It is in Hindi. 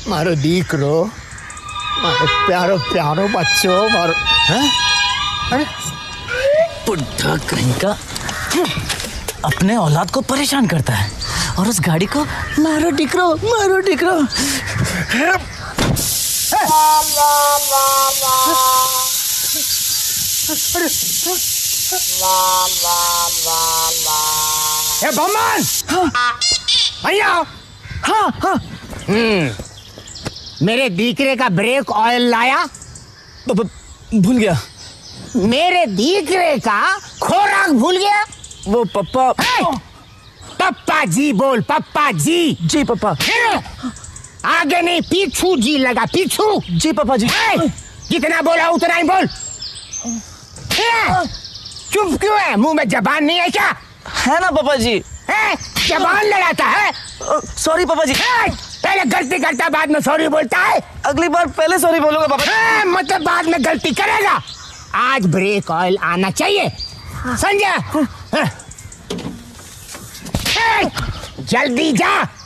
मारो दीकरो, मारो प्यारो प्यारो बच्चों, मारो। हैं? अरे बुढ़ा कहीं का अपने औलाद को परेशान करता है और उस गाड़ी को मारो डिकरो, मारो डिकरो। बमन, भैया। हाँ हाँ। मेरे दीकरे का ब्रेक ऑयल लाया? भूल गया। मेरे दीकरे का खोराक भूल गया? वो पप्पा। पप्पा जी बोल, पप्पा जी। जी पापा। आगे नहीं, पीछू जी लगा, पीछू। जी पापा जी। जितना बोला उतना ही बोल। चुप क्यों है? मुंह में जबान नहीं है क्या? है ना पापा जी। जबान लड़ाता है। सॉरी पापा जी। पहले गलती करता बाद में सॉरी बोलता है। अगली बार पहले सॉरी बोलूंगा पापा। मतलब बाद में गलती करेगा। आज ब्रेक ऑयल आना चाहिए, समझा? जल्दी जा।